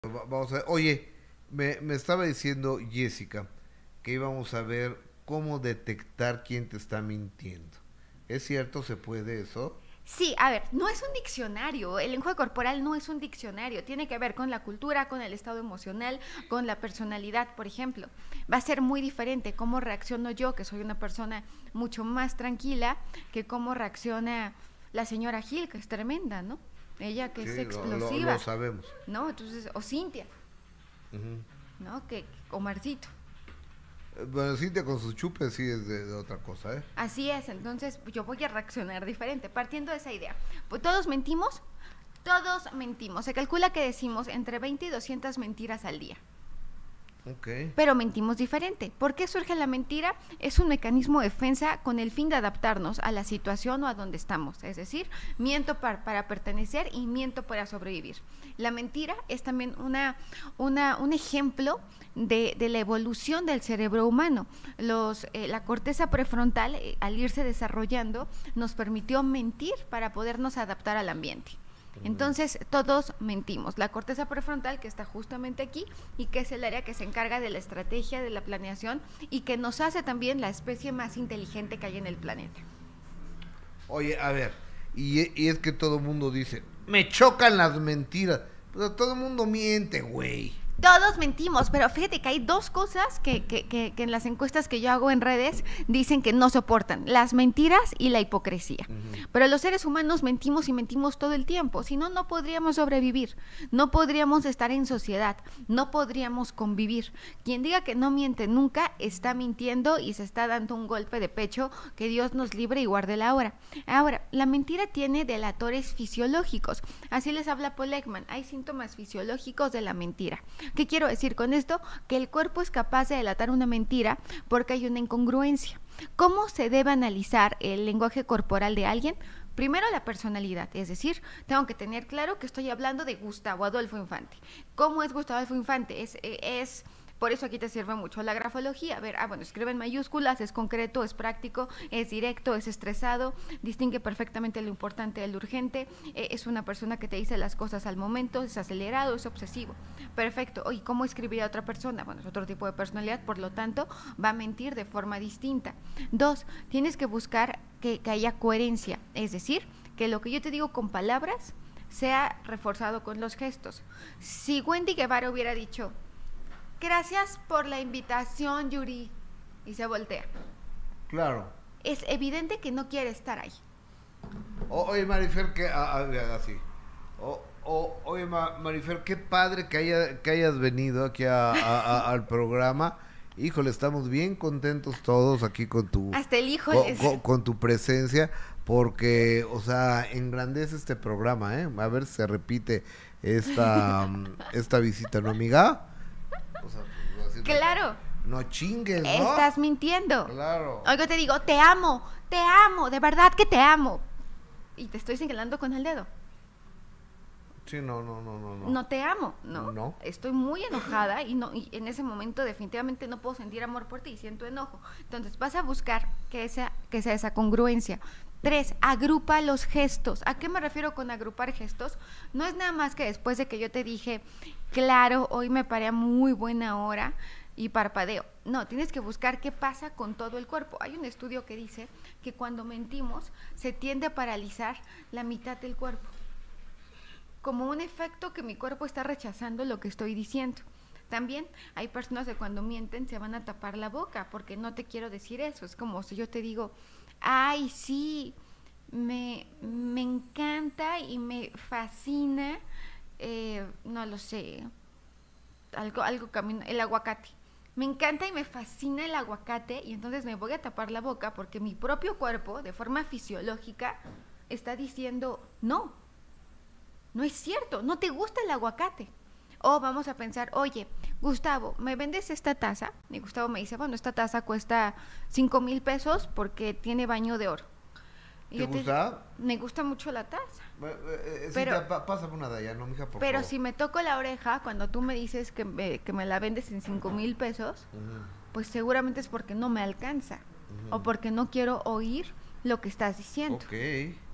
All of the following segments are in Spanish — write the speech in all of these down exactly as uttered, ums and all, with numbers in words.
Vamos a ver, oye, me, me estaba diciendo Jessica que íbamos a ver cómo detectar quién te está mintiendo. ¿Es cierto? ¿Se puede eso? Sí, a ver, no es un diccionario, el lenguaje corporal no es un diccionario, tiene que ver con la cultura, con el estado emocional, con la personalidad, por ejemplo. Va a ser muy diferente cómo reacciono yo, que soy una persona mucho más tranquila, que cómo reacciona la señora Gil, que es tremenda, ¿no? Ella que es Sí, lo, lo, lo explosiva, sabemos. ¿no? Entonces, o Cintia, Ujú. ¿no? Que Omarcito. Eh, Bueno, Cintia con sus chupes sí es de, de otra cosa, ¿eh? Así es, entonces yo voy a reaccionar diferente, partiendo de esa idea. Pues todos mentimos, todos mentimos. Se calcula que decimos entre veinte y doscientas mentiras al día. Ok. Pero mentimos diferente. ¿Por qué surge la mentira? Es un mecanismo de defensa con el fin de adaptarnos a la situación o a donde estamos. Es decir, miento para, para pertenecer y miento para sobrevivir. La mentira es también una, una, un ejemplo de, de la evolución del cerebro humano. Los, eh, la corteza prefrontal, eh, al irse desarrollando, nos permitió mentir para podernos adaptar al ambiente. Entonces, todos mentimos. La corteza prefrontal, que está justamente aquí y que es el área que se encarga de la estrategia, de la planeación y que nos hace también la especie más inteligente que hay en el planeta. Oye, a ver, y, y es que todo el mundo dice, me chocan las mentiras. Pero todo el mundo miente, güey. Todos mentimos, pero fíjate que hay dos cosas que, que, que, que en las encuestas que yo hago en redes dicen que no soportan, las mentiras y la hipocresía. Ujú. Pero los seres humanos mentimos y mentimos todo el tiempo, si no, no podríamos sobrevivir, no podríamos estar en sociedad, no podríamos convivir. Quien diga que no miente nunca está mintiendo y se está dando un golpe de pecho, que Dios nos libre y guarde la hora. Ahora, la mentira tiene delatores fisiológicos, así les habla Paul Ekman, hay síntomas fisiológicos de la mentira. ¿Qué quiero decir con esto? Que el cuerpo es capaz de delatar una mentira porque hay una incongruencia. ¿Cómo se debe analizar el lenguaje corporal de alguien? Primero la personalidad, es decir, tengo que tener claro que estoy hablando de Gustavo Adolfo Infante. ¿Cómo es Gustavo Adolfo Infante? Es, es por eso aquí te sirve mucho la grafología. A ver, ah, bueno, escribe en mayúsculas, es concreto, es práctico, es directo, es estresado, distingue perfectamente lo importante de lo urgente, eh, es una persona que te dice las cosas al momento, es acelerado, es obsesivo. Perfecto. Oye, ¿cómo escribiría otra persona? Bueno, es otro tipo de personalidad, por lo tanto, va a mentir de forma distinta. Dos, tienes que buscar que, que haya coherencia, es decir, que lo que yo te digo con palabras sea reforzado con los gestos. Si Wendy Guevara hubiera dicho, gracias por la invitación, Yuri, y se voltea, Claro. es evidente que no quiere estar ahí. O- oye, Marifer, que ah, ah, así. O, o- oye, Ma- Marifer, qué padre que, haya, que hayas venido aquí a- a- a- al programa. Híjole, estamos bien contentos todos aquí con tu, Hasta el co- híjoles. co- con tu presencia, porque, o sea, engrandece este programa, ¿eh? A ver si se repite esta, mm, esta visita, ¿no, amiga? O sea, pues, así no, Claro, no chingues, ¿no? estás mintiendo. Claro. Oigo, te digo, te amo, te amo, de verdad que te amo. Y te estoy señalando con el dedo. Sí, no, no, no, no, no. No te amo, ¿no? No. Estoy muy enojada y, no, y en ese momento definitivamente no puedo sentir amor por ti, siento enojo. Entonces vas a buscar que sea, que sea esa congruencia. Tres, agrupa los gestos. ¿A qué me refiero con agrupar gestos? No es nada más que después de que yo te dije, claro, hoy me paré a muy buena hora y parpadeo. No, tienes que buscar qué pasa con todo el cuerpo. Hay un estudio que dice que cuando mentimos se tiende a paralizar la mitad del cuerpo, como un efecto que mi cuerpo está rechazando lo que estoy diciendo. También hay personas que cuando mienten se van a tapar la boca porque no te quiero decir eso. Es como si yo te digo, ay, sí, me, me encanta y me fascina, eh, no lo sé, algo, algo camino, el aguacate. Me encanta y me fascina el aguacate y entonces me voy a tapar la boca porque mi propio cuerpo, de forma fisiológica, está diciendo, no, no es cierto, no te gusta el aguacate. O vamos a pensar, oye, Gustavo, ¿me vendes esta taza? Y Gustavo me dice, bueno, esta taza cuesta cinco mil pesos porque tiene baño de oro. Y ¿Te yo te gusta? me gusta mucho la taza. Eh, eh, eh, Pero, Cintia, pa- pásame una de allá, ¿no, mija? Por pero favor. si me toco la oreja, cuando tú me dices que me, que me la vendes en cinco mil pesos, Ujú, pues seguramente es porque no me alcanza. O ujú. porque no quiero oír lo que estás diciendo. Ok.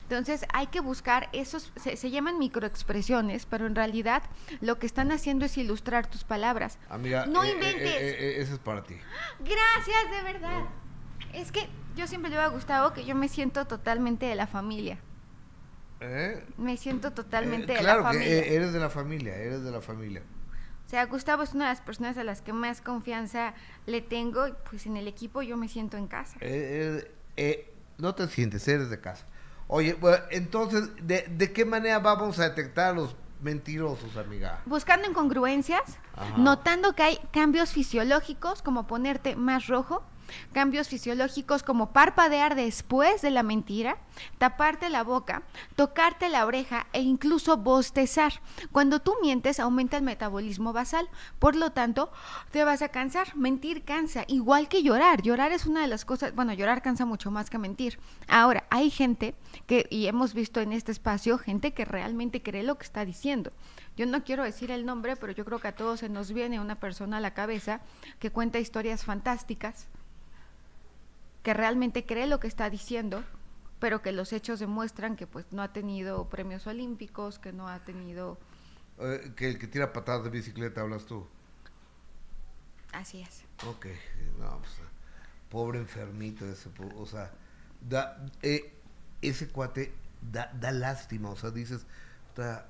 Entonces hay que buscar esos, se, se llaman microexpresiones, pero en realidad lo que están haciendo es ilustrar tus palabras. Amiga, no eh, inventes. Eh, eh, eh, eso es para ti. Gracias, de verdad. Es que yo siempre le digo a Gustavo que yo me siento totalmente de la familia. ¿Eh? Me siento totalmente Eh, de claro la que familia. eh, eres de la familia, eres de la familia. O sea, Gustavo es una de las personas a las que más confianza le tengo, y pues en el equipo yo me siento en casa. Eh, eh, eh, no te sientes, eres de casa. Oye, bueno, entonces, ¿de, ¿de qué manera vamos a detectar a los mentirosos, amiga? Buscando incongruencias, Ajá. notando que hay cambios fisiológicos como ponerte más rojo, cambios fisiológicos como parpadear después de la mentira, taparte la boca, tocarte la oreja e incluso bostezar. Cuando tú mientes aumenta el metabolismo basal, por lo tanto te vas a cansar. Mentir cansa, igual que llorar. Llorar es una de las cosas, bueno, llorar cansa mucho más que mentir. Ahora, hay gente que, y hemos visto en este espacio, gente que realmente cree lo que está diciendo. Yo no quiero decir el nombre, pero yo creo que a todos se nos viene una persona a la cabeza que cuenta historias fantásticas, que realmente cree lo que está diciendo, pero que los hechos demuestran que pues no ha tenido premios olímpicos, que no ha tenido... Eh, que el que tira patadas de bicicleta, hablas tú. Así es. Ok, no, pues, pobre enfermito ese, o sea, da, eh, ese cuate da, da lástima, o sea, dices, o sea,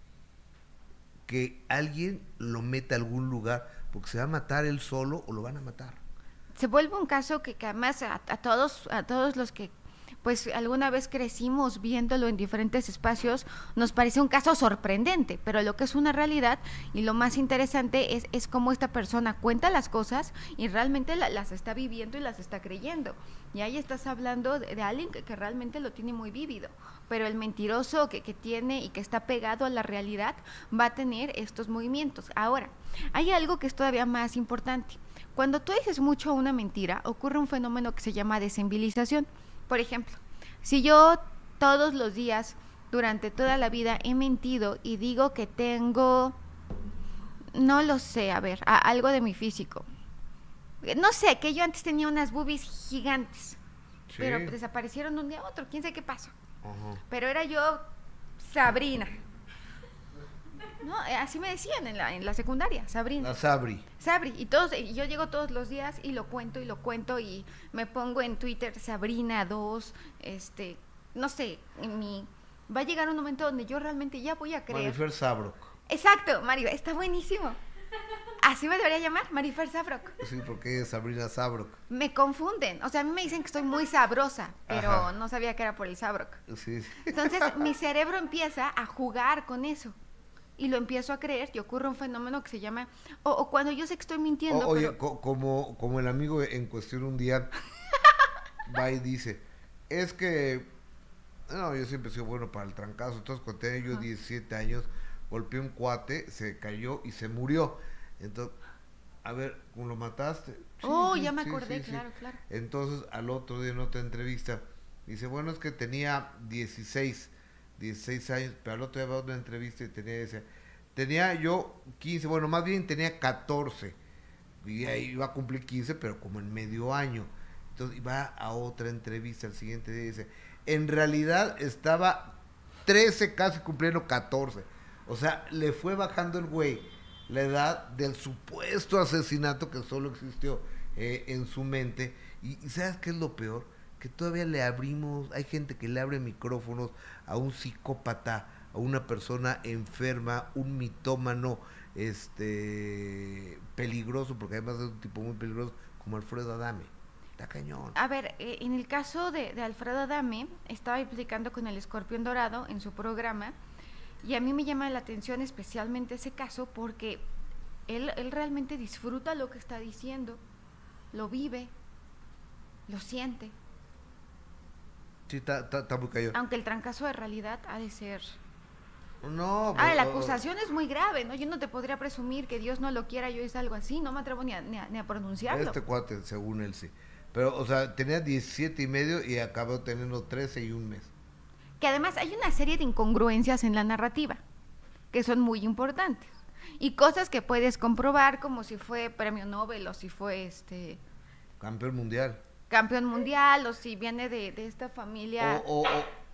que alguien lo meta a algún lugar, porque se va a matar él solo o lo van a matar. Se vuelve un caso que, que además a, a todos a todos los que pues alguna vez crecimos viéndolo en diferentes espacios, nos parece un caso sorprendente, pero lo que es una realidad y lo más interesante es, es cómo esta persona cuenta las cosas y realmente la, las está viviendo y las está creyendo. Y ahí estás hablando de, de alguien que, que realmente lo tiene muy vívido, pero el mentiroso que, que tiene y que está pegado a la realidad va a tener estos movimientos. Ahora, hay algo que es todavía más importante. Cuando tú dices mucho una mentira, ocurre un fenómeno que se llama desenvilización. Por ejemplo, si yo todos los días, durante toda la vida, he mentido y digo que tengo, no lo sé, a ver, a, algo de mi físico. No sé, que yo antes tenía unas boobies gigantes, sí, pero desaparecieron de un día a otro, quién sabe qué pasó. Uh-huh. Pero era yo Sabrina. No, así me decían en la, en la secundaria, Sabrina. La Sabri. Sabri, y todos, y yo llego todos los días y lo cuento y lo cuento y me pongo en Twitter Sabrina dos, este, no sé, en mi, va a llegar un momento donde yo realmente ya voy a creer. Marifer Sabrok. Exacto, Marifer, está buenísimo. Así me debería llamar, Marifer Sabrok. Sí, porque es Sabrina Sabrok. Me confunden, o sea, a mí me dicen que estoy muy sabrosa, pero Ajá. no sabía que era por el Sabrok. Sí, sí. Entonces, mi cerebro empieza a jugar con eso. Y lo empiezo a creer y ocurre un fenómeno que se llama, o, o cuando yo sé que estoy mintiendo. O, oye, pero... co como, como el amigo en cuestión un día va y dice, es que, no, yo siempre he sido bueno para el trancazo, entonces cuando tenía yo Ajá. diecisiete años, golpeé un cuate, se cayó y se murió. Entonces, a ver, ¿cómo lo mataste? Sí, oh, sí, ya me sí, acordé, sí, claro, sí. claro. Entonces, al otro día en otra entrevista, dice, bueno, es que tenía dieciséis años, pero al otro día va a una entrevista y tenía ese, tenía yo quince, bueno, más bien tenía catorce, y ahí iba a cumplir quince, pero como en medio año. Entonces va a otra entrevista el siguiente día y dice, en realidad estaba trece, casi cumpliendo catorce. O sea, le fue bajando el güey la edad del supuesto asesinato que solo existió eh, en su mente. Y, y ¿sabes qué es lo peor? Que todavía le abrimos, hay gente que le abre micrófonos a un psicópata, a una persona enferma, un mitómano, este, peligroso, porque además es un tipo muy peligroso, como Alfredo Adame. Está cañón. A ver, eh, en el caso de, de Alfredo Adame, estaba explicando con el Escorpión Dorado en su programa, y a mí me llama la atención especialmente ese caso porque él, él realmente disfruta lo que está diciendo, lo vive, lo siente. Sí, está muy cayó. Aunque el trancazo de realidad ha de ser... No, ah, la acusación es muy grave, ¿no? Yo no te podría presumir que Dios no lo quiera, yo hice algo así, no me atrevo ni a, ni a, ni a pronunciarlo. Este cuate, según él, sí. Pero, o sea, tenía diecisiete y medio y acabó teniendo trece y un mes. Que además hay una serie de incongruencias en la narrativa, que son muy importantes. Y cosas que puedes comprobar, como si fue premio Nobel o si fue este... campeón mundial. Campeón mundial, o si viene de, de esta familia... O, o,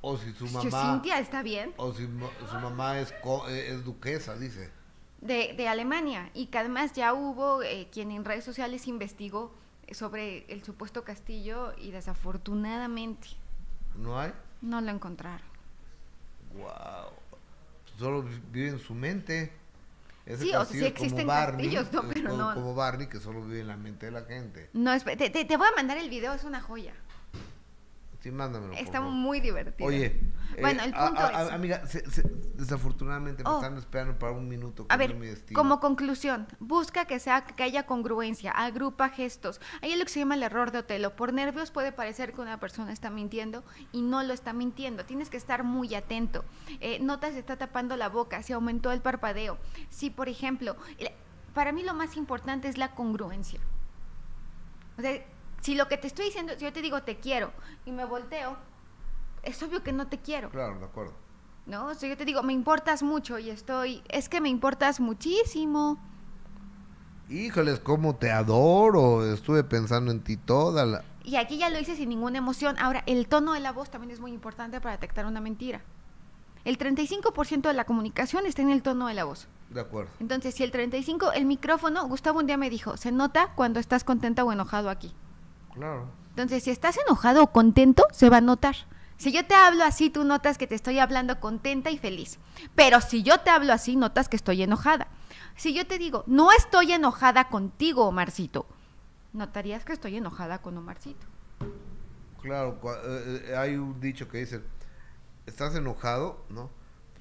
O si su Yo, mamá... Cintia, ¿está bien? O si mo- su mamá es, co- eh, es duquesa, dice. De, de Alemania, y que además ya hubo eh, quien en redes sociales investigó sobre el supuesto castillo y desafortunadamente ¿No hay? no lo encontraron. Wow. Solo vi- vive en su mente. Ese Sí, o sea, castillo sí es como existen Barney, castillos, ¿no? eh, Pero como, no. como Barney, que solo vive en la mente de la gente. No, espe- te, te, te voy a mandar el video, es una joya. Sí, mándamelo, por Está favor. muy divertido. Oye, bueno, eh, el a- punto a- a- es... amiga, se- se- desafortunadamente me Oh. están esperando para un minuto. A que no ver, es mi destino. como conclusión, busca que sea que haya congruencia, agrupa gestos. Hay lo que se llama el error de Otelo. Por nervios puede parecer que una persona está mintiendo y no lo está mintiendo. Tienes que estar muy atento. Eh, notas, se está tapando la boca, se aumentó el parpadeo. Si, por ejemplo, el- para mí lo más importante es la congruencia. O sea, si lo que te estoy diciendo, si yo te digo te quiero y me volteo, es obvio que no te quiero. Claro, de acuerdo. ¿No? O sea, yo te digo, me importas mucho y estoy, es que me importas muchísimo. Híjoles, cómo te adoro. Estuve pensando en ti toda la... Y aquí ya lo hice sin ninguna emoción. Ahora, el tono de la voz también es muy importante para detectar una mentira. El treinta y cinco por ciento de la comunicación está en el tono de la voz. De acuerdo. Entonces, si el treinta y cinco por ciento, el micrófono, Gustavo un día me dijo, se nota cuando estás contenta o enojado aquí. Claro. Entonces, si estás enojado o contento, se va a notar. Si yo te hablo así, tú notas que te estoy hablando contenta y feliz. Pero si yo te hablo así, notas que estoy enojada. Si yo te digo, no estoy enojada contigo, Omarcito, notarías que estoy enojada con Omarcito. Claro, cua- eh, eh, hay un dicho que dice, ¿estás enojado? ¿No?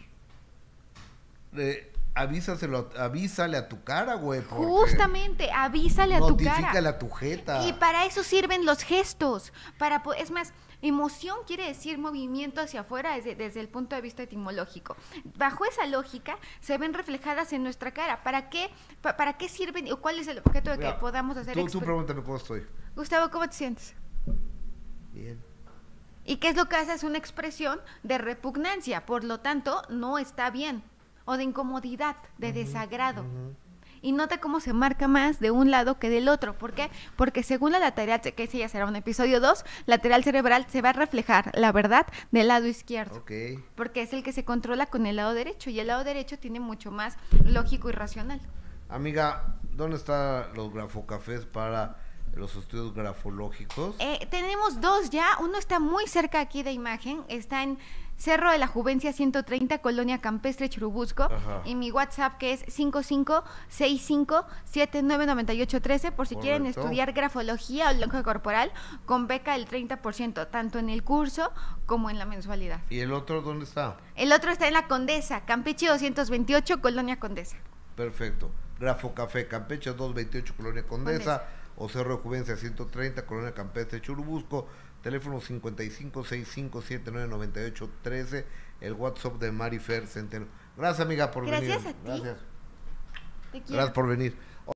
Eh, avísaselo, a- avísale a tu cara, güey. porque Justamente, avísale a tu cara. Notifícale a tu jeta. Y para eso sirven los gestos. Para, po- es más, emoción quiere decir movimiento hacia afuera desde, desde el punto de vista etimológico. Bajo esa lógica se ven reflejadas en nuestra cara. ¿Para qué, pa- para qué sirven o cuál es el objeto de que Mira, podamos hacer Tú, tú exper- pregúntame cómo estoy. Gustavo, ¿cómo te sientes? Bien. ¿Y qué es lo que hace? Es una expresión de repugnancia, por lo tanto, no está bien. O de incomodidad, de desagrado. Ujú. Y nota cómo se marca más de un lado que del otro. ¿Por qué? Porque según la lateral, que ese ya será un episodio dos, lateral cerebral se va a reflejar la verdad del lado izquierdo. Ok. Porque es el que se controla con el lado derecho. Y el lado derecho tiene mucho más lógico y racional. Amiga, ¿dónde están los grafocafés para los estudios grafológicos? Eh, tenemos dos ya. Uno está muy cerca aquí de imagen. Está en Cerro de la Juvencia ciento treinta, Colonia Campestre, Churubusco. Ajá. Y mi WhatsApp que es cinco cinco seis cinco siete nueve nueve ocho uno tres por si quieren Correcto. estudiar grafología o lenguaje corporal con beca del treinta por ciento, tanto en el curso como en la mensualidad. ¿Y el otro dónde está? El otro está en la Condesa, Campeche doscientos veintiocho, Colonia Condesa. Perfecto. Grafocafé, Campeche doscientos veintiocho, Colonia Condesa, Condesa. o Cerro de Juvencia ciento treinta, Colonia Campestre, Churubusco, teléfono cincuenta y cinco sesenta y cinco setenta y nueve noventa y ocho trece, el WhatsApp de Marifer Centeno. Gracias, amiga, por Gracias venir. a ti. Gracias. Te quiero. Gracias por venir.